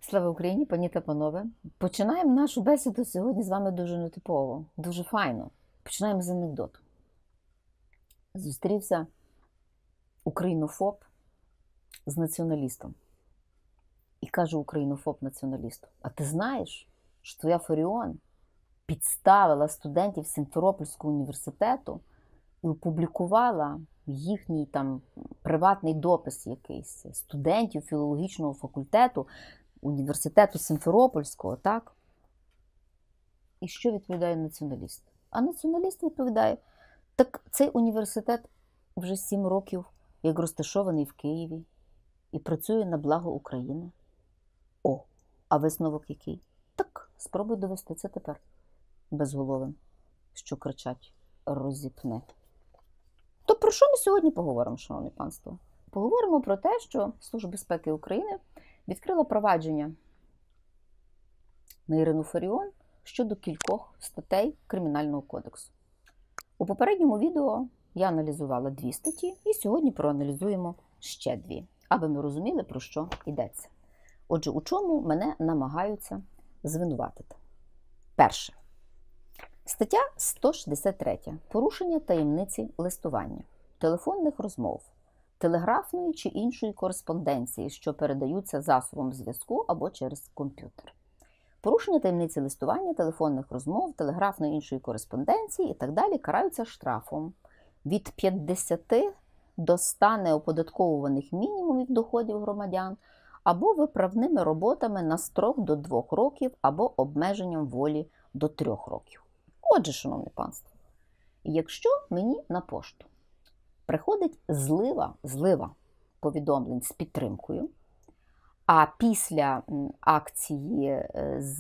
Слава Україні, пані та панове. Починаємо нашу бесіду сьогодні з вами дуже нетипово, дуже файно. Починаємо з анекдоту. Зустрівся українофоб з націоналістом. І каже українофоб націоналісту: а ти знаєш, що твоя Фаріон підставила студентів Сімферопольського університету і опублікувала їхній там приватний допис якийсь студентів філологічного факультету університету Сімферопольського, так? І що відповідає націоналіст? А націоналіст відповідає: так цей університет вже 7 років як розташований в Києві і працює на благо України. О, а висновок який? Так, спробуй довести це тепер безголовим, що кричать розіпне. То про що ми сьогодні поговоримо, шановне панство? Поговоримо про те, що Служба безпеки України відкрила провадження на Ірину Фаріон щодо кількох статей Кримінального кодексу. У попередньому відео я аналізувала 2 статті, і сьогодні проаналізуємо ще 2, аби ми розуміли, про що йдеться. Отже, у чому мене намагаються звинуватити? Перше. Стаття 163. Порушення таємниці листування, телефонних розмов, телеграфної чи іншої кореспонденції, що передаються засобом зв'язку або через комп'ютер. Порушення таємниці листування, телефонних розмов, телеграфної іншої кореспонденції і так далі караються штрафом від 50 до 100 неоподатковуваних мінімумів доходів громадян або виправними роботами на строк до 2 років або обмеженням волі до 3 років. Отже, шановне панство, якщо мені на пошту приходить злива повідомлень з підтримкою, а після акції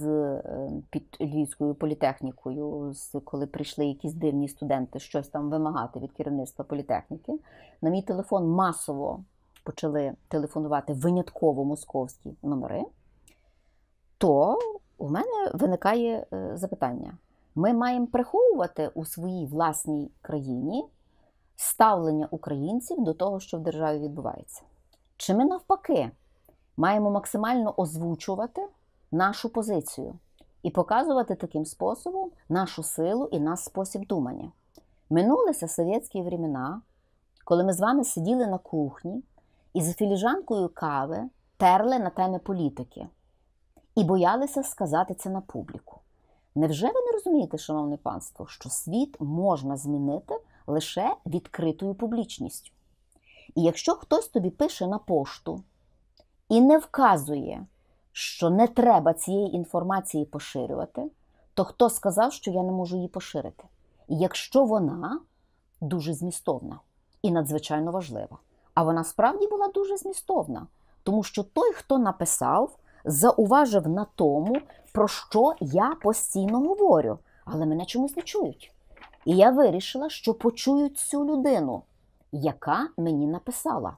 під Львівською політехнікою, коли прийшли якісь дивні студенти щось там вимагати від керівництва політехніки, на мій телефон масово почали телефонувати винятково московські номери, то у мене виникає запитання. Ми маємо приховувати у своїй власній країні ставлення українців до того, що в державі відбувається? Чи ми навпаки маємо максимально озвучувати нашу позицію і показувати таким способом нашу силу і наш спосіб думання? Минулися совєтські времена, коли ми з вами сиділи на кухні і за філіжанкою кави терли на теми політики і боялися сказати це на публіку. Невже ви не розумієте, шановне панство, що світ можна змінити лише відкритою публічністю? І якщо хтось тобі пише на пошту і не вказує, що не треба цієї інформації поширювати, то хто сказав, що я не можу її поширити? І якщо вона дуже змістовна і надзвичайно важлива, а вона справді була дуже змістовна, тому що той, хто написав, зауважив на тому, про що я постійно говорю, але мене чомусь не чують. І я вирішила, що почують цю людину, яка мені написала.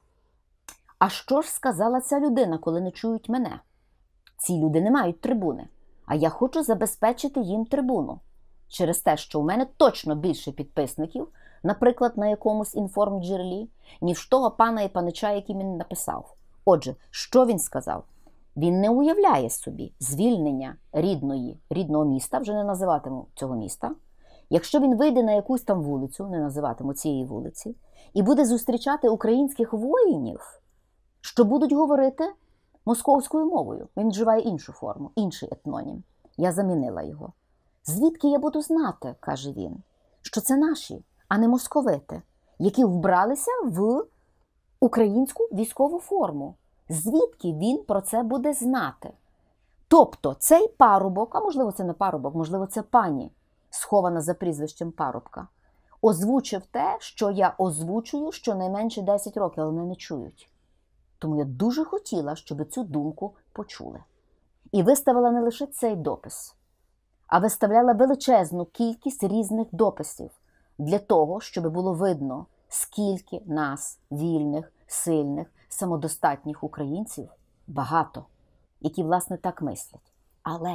А що ж сказала ця людина, коли не чують мене? Ці люди не мають трибуни, а я хочу забезпечити їм трибуну. Через те, що у мене точно більше підписників, наприклад, на якомусь інформджерелі, ніж того пана і панича, який мені написав. Отже, що він сказав? Він не уявляє собі звільнення рідного міста, вже не називатиму цього міста. Якщо він вийде на якусь там вулицю, не називатиму цієї вулиці, і буде зустрічати українських воїнів, що будуть говорити московською мовою. Він вживає іншу форму, інший етнонім. Я замінила його. Звідки я буду знати, каже він, що це наші, а не московити, які вбралися в українську військову форму? Звідки він про це буде знати? Тобто цей парубок, а можливо це не парубок, можливо це пані, схована за прізвищем парубка, озвучив те, що я озвучую щонайменше 10 років, але мене не чують. Тому я дуже хотіла, щоб цю думку почули. І виставила не лише цей допис, а виставляла величезну кількість різних дописів для того, щоб було видно, скільки нас, вільних, сильних, самодостатніх українців, багато, які, власне, так мислять. Але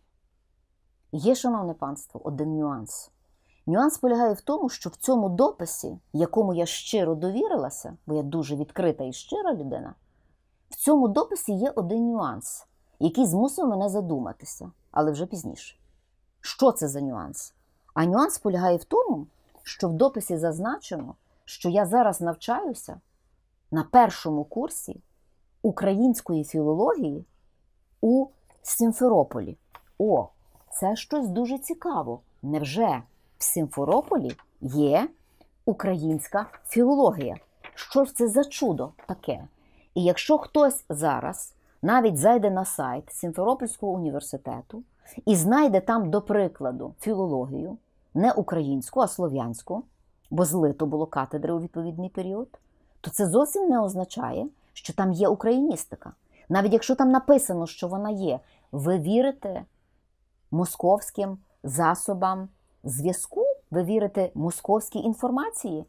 є, шановне панство, один нюанс. Нюанс полягає в тому, що в цьому дописі, якому я щиро довірилася, бо я дуже відкрита і щира людина, в цьому дописі є один нюанс. який змусив мене задуматися, але вже пізніше. Що це за нюанс? А нюанс полягає в тому, що в дописі зазначено, що я зараз навчаюся на першому курсі української філології у Сімферополі. О, це щось дуже цікаво. Невже в Сімферополі є українська філологія? Що ж це за чудо таке? І якщо хтось зараз навіть зайде на сайт Сімферопольського університету і знайде там, до прикладу, філологію, не українську, а слов'янську, бо злито було катедри у відповідний період, то це зовсім не означає, що там є україністика. Навіть якщо там написано, що вона є, ви вірите московським засобам зв'язку? Ви вірите московській інформації?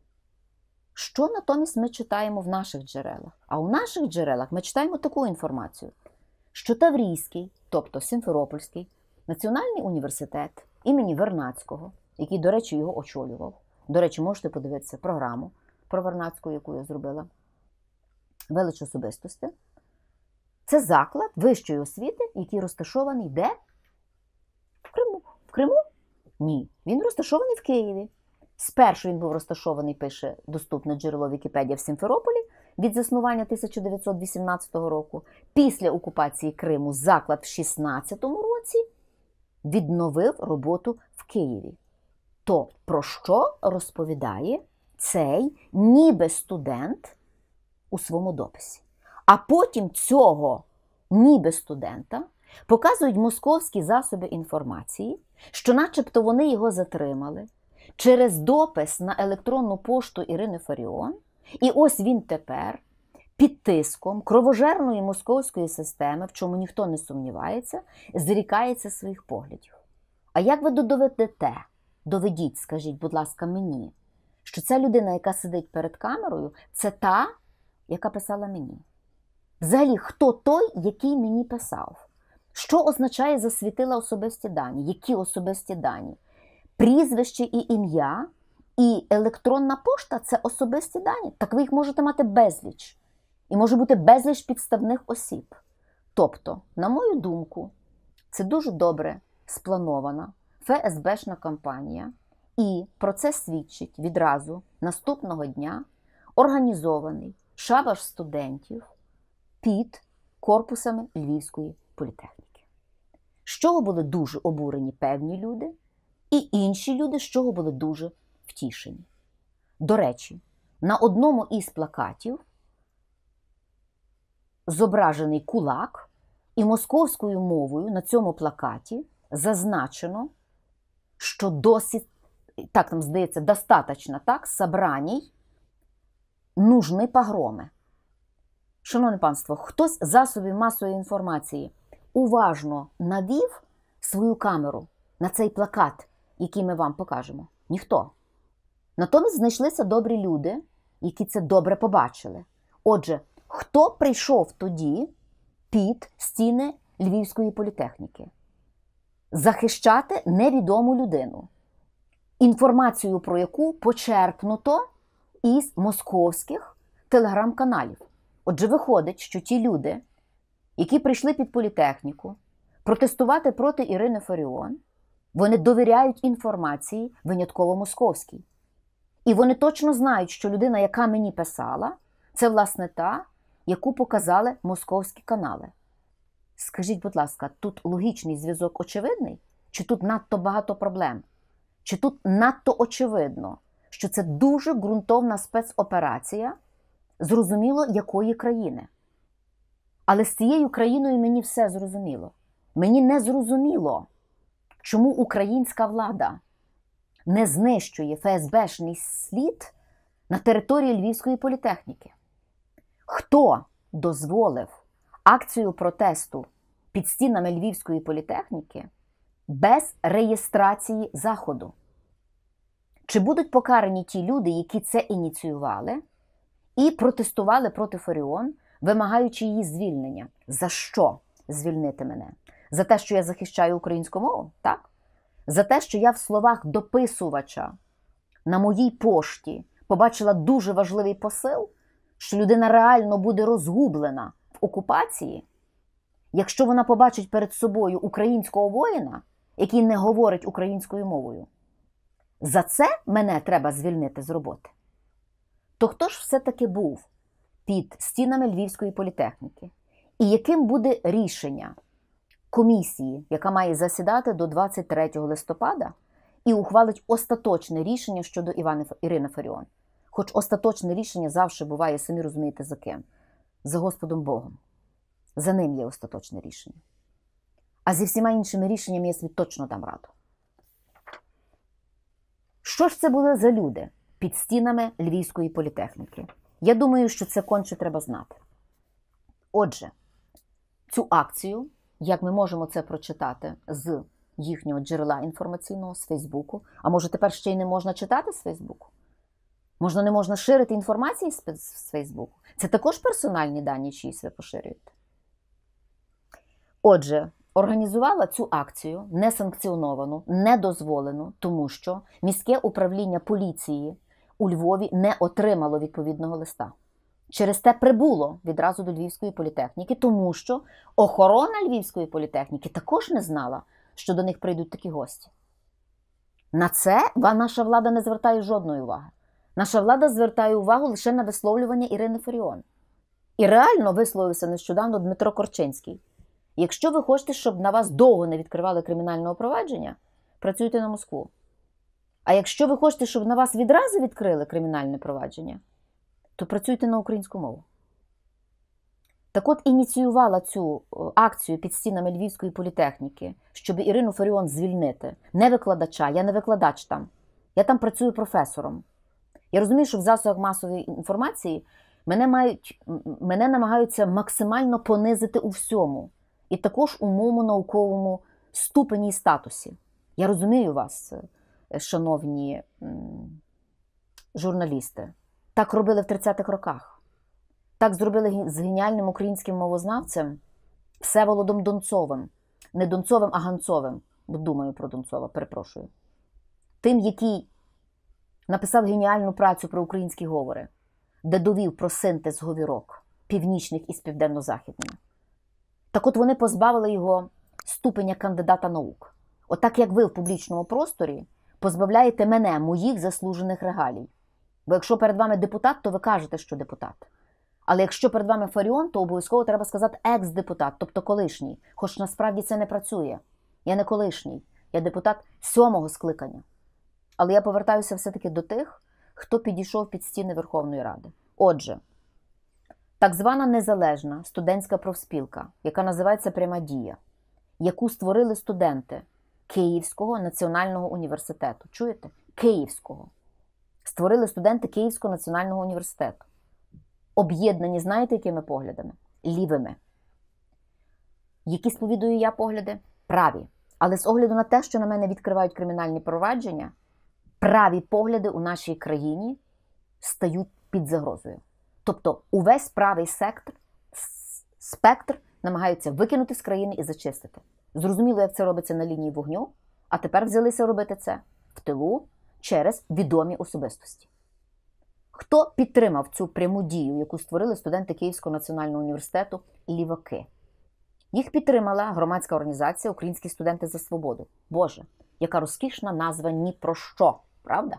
Що натомість ми читаємо в наших джерелах? А у наших джерелах ми читаємо таку інформацію, що Таврійський, тобто Сімферопольський, національний університет імені Вернадського, який, до речі, його очолював. До речі, можете подивитися програму про Вернадського, яку я зробила. Велич особистості. Це заклад вищої освіти, який розташований де? В Криму. В Криму? Ні. Він розташований в Києві. Спершу він був розташований, пише доступне джерело Вікіпедія, в Сімферополі від заснування 1918 року. Після окупації Криму заклад в 16 році відновив роботу в Києві. То про що розповідає цей ніби студент у своєму дописі? А потім цього ніби студента показують московські засоби інформації, що начебто вони його затримали через допис на електронну пошту Ірини Фаріон. І ось він тепер під тиском кровожерної московської системи, в чому ніхто не сумнівається, зрікається своїх поглядів. А як ви доведете? Доведіть, скажіть, будь ласка, мені, що ця людина, яка сидить перед камерою, це та, яка писала мені. Взагалі, хто той, який мені писав? Що означає засвітила особисті дані? Які особисті дані? Прізвище і ім'я, і електронна пошта – це особисті дані. Так ви їх можете мати безліч. І може бути безліч підставних осіб. Тобто, на мою думку, це дуже добре спланована ФСБшна кампанія, і про це свідчить відразу наступного дня організований шабаш студентів під корпусами Львівської політехніки. З чого були дуже обурені певні люди, і інші люди, з чого були дуже втішені. До речі, на одному із плакатів зображений кулак, і московською мовою на цьому плакаті зазначено, що досить, так там здається, достаточно, так, собраній нужны погроми. Шановне панство, хтось з засобів масової інформації уважно навів свою камеру на цей плакат, який ми вам покажемо? Ніхто. Натомість знайшлися добрі люди, які це добре побачили. Отже, хто прийшов тоді під стіни Львівської політехніки? Захищати невідому людину, інформацію про яку почерпнуто із московських телеграм-каналів. Отже, виходить, що ті люди, які прийшли під політехніку протестувати проти Ірини Фаріон, вони довіряють інформації винятково московській. І вони точно знають, що людина, яка мені писала, це, власне, та, яку показали московські канали. Скажіть, будь ласка, тут логічний зв'язок очевидний? Чи тут надто багато проблем? Чи тут надто очевидно, що це дуже ґрунтовна спецоперація, зрозуміло, якої країни? Але з цією країною мені все зрозуміло. Мені не зрозуміло, чому українська влада не знищує ФСБшний слід на території Львівської політехніки. Хто дозволив акцію протесту під стінами Львівської політехніки без реєстрації заходу? Чи будуть покарані ті люди, які це ініціювали і протестували проти Фаріон, вимагаючи її звільнення? За що звільнити мене? За те, що я захищаю українську мову? Так? За те, що я в словах дописувача на моїй пошті побачила дуже важливий посил, що людина реально буде розгублена в окупації? якщо вона побачить перед собою українського воїна, який не говорить українською мовою? За це мене треба звільнити з роботи. То хто ж все-таки був під стінами Львівської політехніки? І яким буде рішення комісії, яка має засідати до 23 листопада і ухвалить остаточне рішення щодо Ірини Фаріон? Хоч остаточне рішення завжди буває, самі розумієте, за ким? За Господом Богом. За ним є остаточне рішення. А зі всіма іншими рішеннями я собі точно дам раду. Що ж це були за люди під стінами Львівської політехніки? Я думаю, що це конче треба знати. Отже, цю акцію, як ми можемо це прочитати з їхнього джерела інформаційного, з Фейсбуку, а може тепер ще й не можна читати з Фейсбуку? Можна не можна ширити інформацію з Фейсбуку? Це також персональні дані чиїсь ви поширюєте? Отже, організувала цю акцію несанкціоновану, недозволену, тому що міське управління поліції у Львові не отримало відповідного листа. Через те прибуло відразу до Львівської політехніки, тому що охорона Львівської політехніки також не знала, що до них прийдуть такі гості. На це наша влада не звертає жодної уваги. Наша влада звертає увагу лише на висловлювання Ірини Фаріон. І реально висловився нещодавно Дмитро Корчинський. Якщо ви хочете, щоб на вас довго не відкривали кримінального провадження, працюйте на Москву. А якщо ви хочете, щоб на вас відразу відкрили кримінальне провадження, то працюйте на українську мову. Так от ініціювала цю акцію під стінами Львівської політехніки, щоб Ірину Фаріон звільнити. Не викладача, я не викладач там. Я там працюю професором. Я розумію, що в засобах масової інформації мене намагаються максимально понизити у всьому. І також у моєму науковому ступені і статусі. Я розумію вас, шановні журналісти. Так робили в 30-х роках. Так зробили з геніальним українським мовознавцем Всеволодом Донцовим. Не Донцовим, а Ганцовим. Думаю про Донцова, перепрошую. Тим, який написав геніальну працю про українські говори, де довів про синтез говірок північних із південно-західними. Так от вони позбавили його ступеня кандидата наук. Отак, як ви в публічному просторі позбавляєте мене моїх заслужених регалій. Бо якщо перед вами депутат, то ви кажете, що депутат. Але якщо перед вами Фаріон, то обов'язково треба сказати екс-депутат, тобто колишній. Хоч насправді це не працює. Я не колишній, я депутат 7-го скликання. Але я повертаюся все-таки до тих, хто підійшов під стіни Верховної Ради. Отже, так звана незалежна студентська профспілка, яка називається «Пряма дія», яку створили студенти Київського національного університету. Чуєте? Київського. Створили студенти Київського національного університету. Об'єднані, знаєте, якими поглядами? Лівими. Які сповідую я погляди? Праві. Але з огляду на те, що на мене відкривають кримінальні провадження, праві погляди у нашій країні стають під загрозою. Тобто увесь правий спектр намагаються викинути з країни і зачистити. Зрозуміло, як це робиться на лінії вогню, а тепер взялися робити це в тилу через відомі особистості. Хто підтримав цю пряму дію, яку створили студенти Київського національного університету «Ліваки»? Їх підтримала громадська організація «Українські студенти за свободу». Боже, яка розкішна назва ні про що, правда?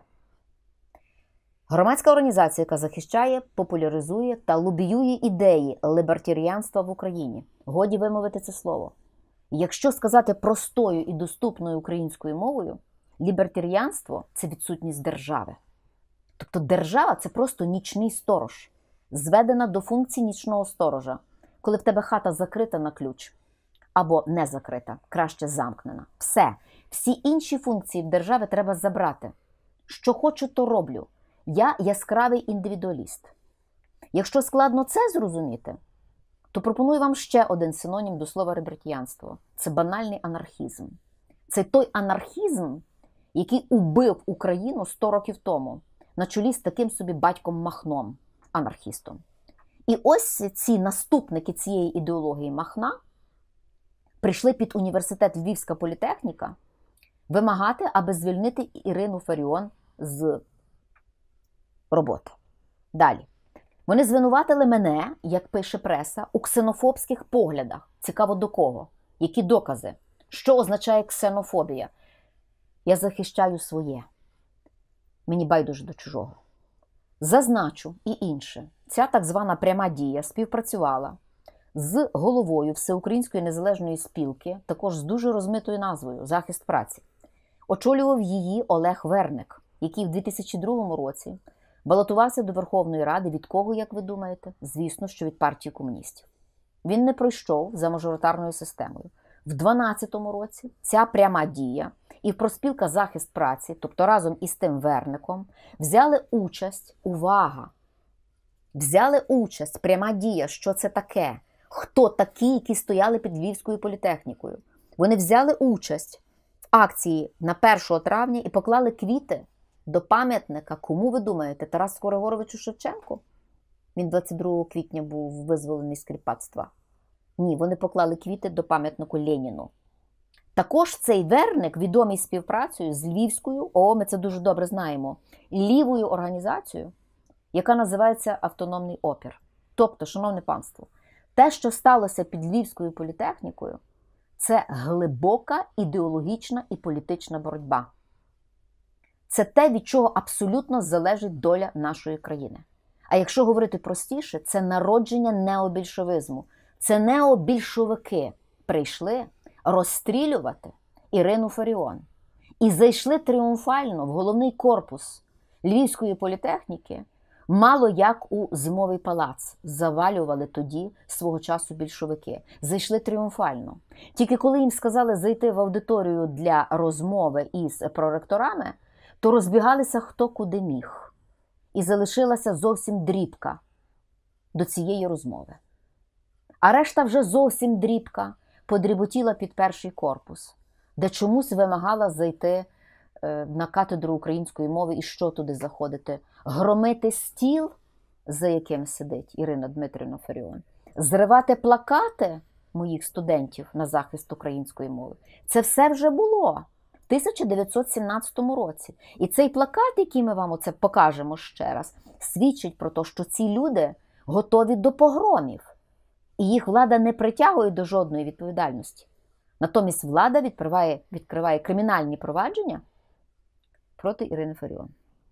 Громадська організація, яка захищає, популяризує та лобіює ідеї лібертаріанства в Україні. Годі вимовити це слово. Якщо сказати простою і доступною українською мовою, лібертаріанство – це відсутність держави. Тобто держава – це просто нічний сторож, зведена до функції нічного сторожа, коли в тебе хата закрита на ключ, або не закрита, краще замкнена. Все. Всі інші функції в держави треба забрати. Що хочу, то роблю. Я яскравий індивідуаліст. Якщо складно це зрозуміти, то пропоную вам ще один синонім до слова лібертаріанство. Це банальний анархізм. Це той анархізм, який убив Україну 100 років тому, на чолі з таким собі батьком Махном, анархістом. І ось ці наступники цієї ідеології Махна прийшли під університет Львівська політехніка вимагати, аби звільнити Ірину Фаріон з роботи. Далі. Вони звинуватили мене, як пише преса, у ксенофобських поглядах. Цікаво до кого? Які докази? Що означає ксенофобія? Я захищаю своє. Мені байдуже до чужого. Зазначу і інше. Ця так звана пряма дія співпрацювала з головою Всеукраїнської незалежної спілки, також з дуже розмитою назвою «Захист праці». Очолював її Олег Верник, який в 2002 році балотувався до Верховної Ради. Від кого, як ви думаєте? Звісно, що від партії комуністів. Він не пройшов за мажоритарною системою. В 2012 році ця пряма дія і профспілка «Захист праці», тобто разом із тим Верником, взяли участь, увага, взяли участь, пряма дія, що це таке, хто такі, які стояли під Львівською політехнікою. Вони взяли участь в акції на 1 травня і поклали квіти до пам'ятника, кому ви думаєте, Тарасу Григоровичу Шевченку? Він 22 квітня був визволений з кріпацтва. Ні, вони поклали квіти до пам'ятнику Леніну. Також цей Верник відомий співпрацею з Львівською, ми це дуже добре знаємо, лівою організацією, яка називається «Автономний опір». Тобто, шановне панство, те, що сталося під Львівською політехнікою, це глибока ідеологічна і політична боротьба. Це те, від чого абсолютно залежить доля нашої країни. А якщо говорити простіше, це народження необільшовизму. Це необільшовики прийшли розстрілювати Ірину Фаріон. І зайшли тріумфально в головний корпус Львівської політехніки, мало як у Зимовий палац. Завалювали тоді свого часу більшовики. Зайшли тріумфально. Тільки коли їм сказали зайти в аудиторію для розмови із проректорами, то розбігалися хто куди міг. І залишилася зовсім дрібка до цієї розмови. А решта вже зовсім дрібка подріботіла під перший корпус, де чомусь вимагала зайти на кафедру української мови і що туди заходити? Громити стіл, за яким сидить Ірина Дмитрівна Фаріон, зривати плакати моїх студентів на захист української мови. Це все вже було в 1917 році. І цей плакат, який ми вам оце покажемо ще раз, свідчить про те, що ці люди готові до погромів. І їх влада не притягує до жодної відповідальності. Натомість влада відкриває кримінальні провадження проти Ірини Фаріон.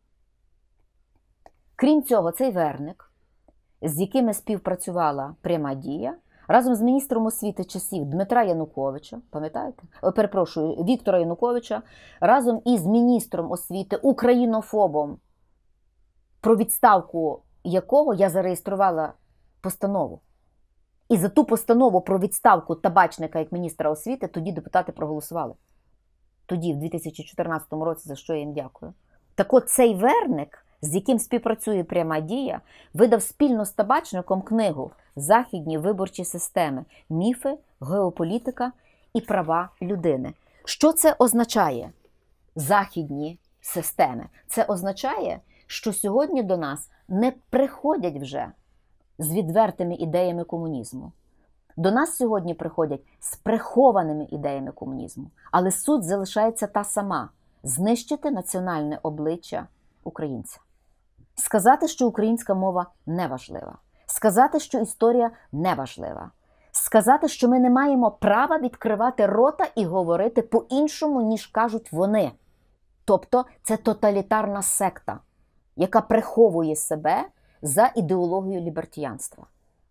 Крім цього, цей Верник, з якими співпрацювала пряма дія, разом з міністром освіти часів Дмитра Януковича, пам'ятаєте? Віктора Януковича, разом із міністром освіти, українофобом, про відставку якого я зареєструвала постанову. І за ту постанову про відставку Табачника як міністра освіти тоді депутати проголосували. Тоді, в 2014 році, за що я їм дякую. Так от цей Верник, з яким співпрацює пряма дія, видав спільно з Табачником книгу «Західні виборчі системи. Міфи, геополітика і права людини». Що це означає? Західні системи. Це означає, що сьогодні до нас не приходять вже з відвертими ідеями комунізму. До нас сьогодні приходять з прихованими ідеями комунізму. Але суть залишається та сама – знищити національне обличчя українця. Сказати, що українська мова неважлива. Сказати, що історія неважлива. Сказати, що ми не маємо права відкривати рота і говорити по-іншому, ніж кажуть вони. Тобто це тоталітарна секта, яка приховує себе за ідеологією лібертіянства.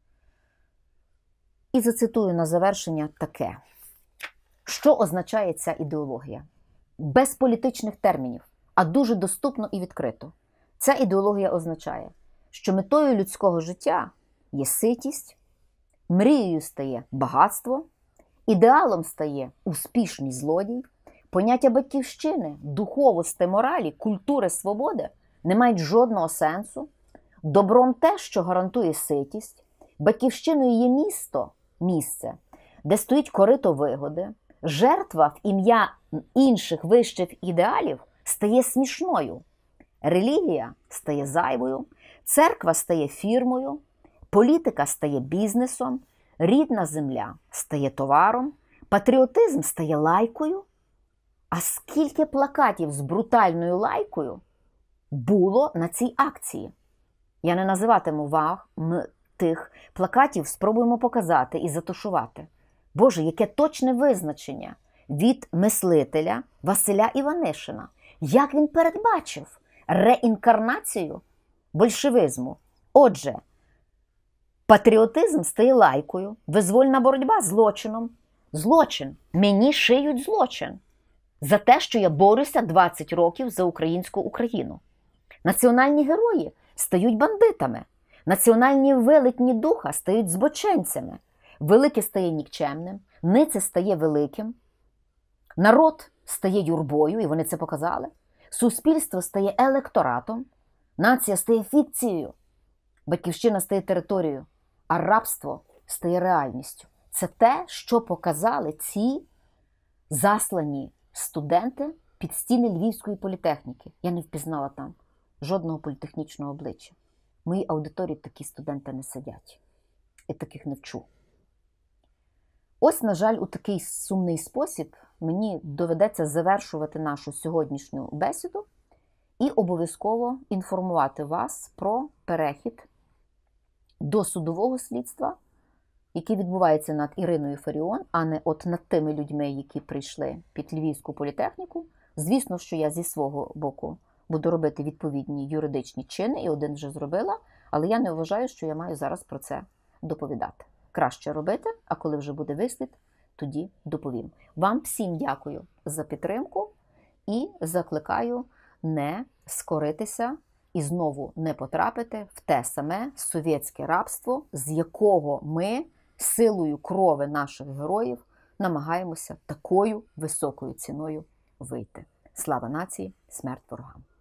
І зацитую на завершення таке. Що означає ця ідеологія? Без політичних термінів, а дуже доступно і відкрито. Ця ідеологія означає, що метою людського життя є ситість, мрією стає багатство, ідеалом стає успішний злодій, поняття батьківщини, духовості, моралі, культури, свободи не мають жодного сенсу, добром те, що гарантує ситість, батьківщиною є місце, де стоїть корито вигоди, жертва в ім'я інших вищих ідеалів стає смішною, релігія стає зайвою, церква стає фірмою, політика стає бізнесом, рідна земля стає товаром, патріотизм стає лайкою. А скільки плакатів з брутальною лайкою було на цій акції? Я не називатиму вам тих плакатів, спробуємо показати і затушувати. Боже, яке точне визначення від мислителя Василя Іванишина. Як він передбачив реінкарнацію большевизму. Отже, патріотизм стає лайкою, визвольна боротьба – злочином. Злочин. Мені шиють злочин. За те, що я борюся 20 років за українську Україну. Національні герої стають бандитами. Національні велетні духа стають збоченцями. Велике стає нікчемним, нице стає великим. Народ стає юрбою, і вони це показали. Суспільство стає електоратом. Нація стає фікцією. Батьківщина стає територією. А рабство стає реальністю. Це те, що показали ці заслані студенти під стіни Львівської політехніки. Я не впізнала там жодного політехнічного обличчя. В моїй аудиторії такі студенти не сидять. І таких не вчу. Ось, на жаль, у такий сумний спосіб мені доведеться завершувати нашу сьогоднішню бесіду і обов'язково інформувати вас про перехід до судового слідства, яке відбувається над Іриною Фаріон, а не от над тими людьми, які прийшли під Львівську політехніку. Звісно, що я зі свого боку буду робити відповідні юридичні чини, і один вже зробила, але я не вважаю, що я маю зараз про це доповідати. Краще робити, а коли вже буде вислід, тоді доповім. Вам всім дякую за підтримку і закликаю не скоритися і знову не потрапити в те саме совєтське рабство, з якого ми силою крови наших героїв намагаємося такою високою ціною вийти. Слава нації, смерть ворогам!